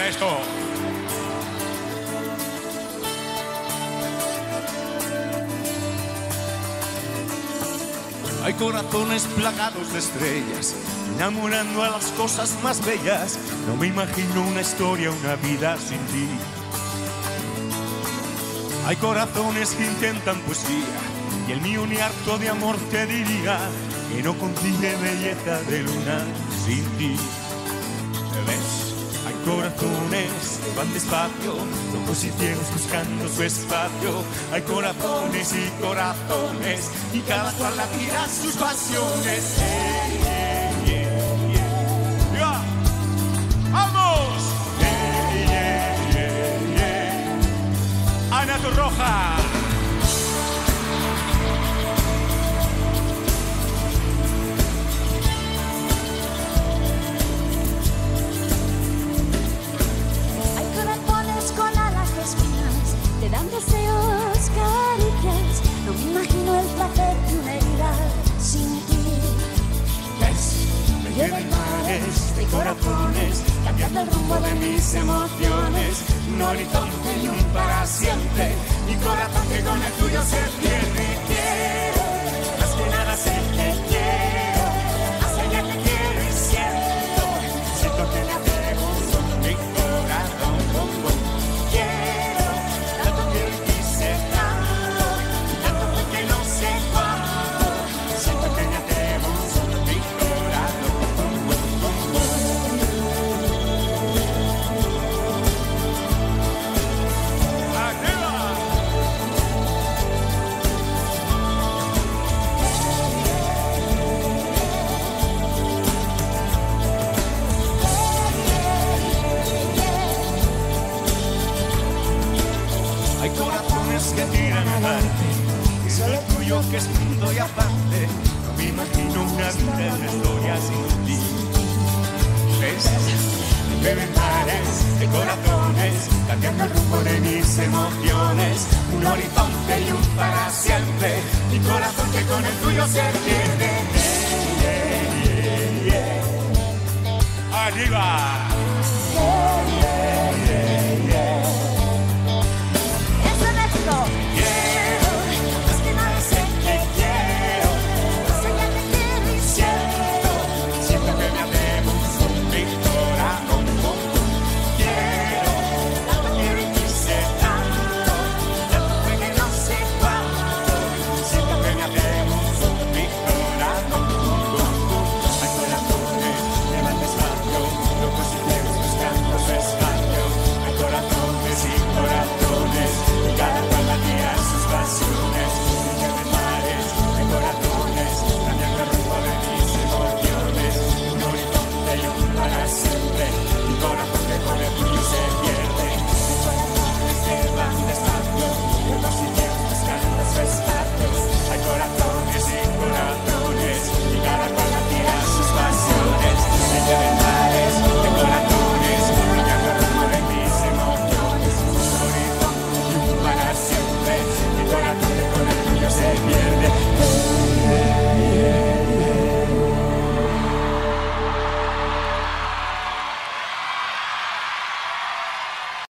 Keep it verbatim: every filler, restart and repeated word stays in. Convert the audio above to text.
esto. Hay corazones plagados de estrellas, enamorando a las cosas más bellas. No me imagino una historia, una vida sin ti. Hay corazones que intentan poesía, y el mío ni harto de amor te diría que no consigue belleza de luna sin ti. ¿Me ves? Hay corazones que van despacio, locos y ciegos buscando su espacio. Hay corazones y corazones, y cada cual la tira sus pasiones. Yeah, yeah, yeah. Yeah. ¡Vamos! Yeah, yeah, yeah, yeah. Ana Torroja. Te dan deseos, caricias. No me imagino el placer de una herida sin ti. ¿Ves? Me llevan mares de corazones, cambiando el rumbo de mis emociones. Un horizonte y un para siempre. Mi corazón que con el tuyo se pierde. Quiero, más que nada sé que quiero. Hacia allá te quiero y siento. Siento que me atrevo solo mi corazón. Quiero. Que tiran aparte, y solo el tuyo que es punto y aparte. No me imagino una vida, una historia sin ti. ¿Ves? Me beben mares de corazones, cambiando el rumbo de mis emociones. Un horizonte y un para siempre. Mi corazón que con el tuyo se pierde. Yeah, yeah, yeah. ¡Arriba!